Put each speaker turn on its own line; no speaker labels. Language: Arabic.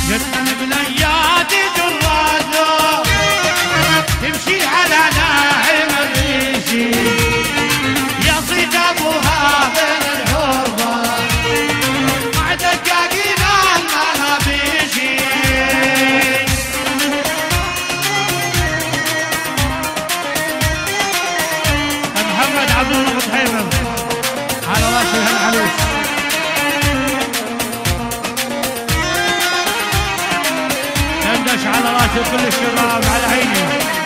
بلياتي جرادو تمشي على ناعم الريشي يا صيد ابوها من الحربة بعدك اقينا المنابيشي محمد عبد الله بن على راسي هالعروس على راسي كل الشباب على عيني.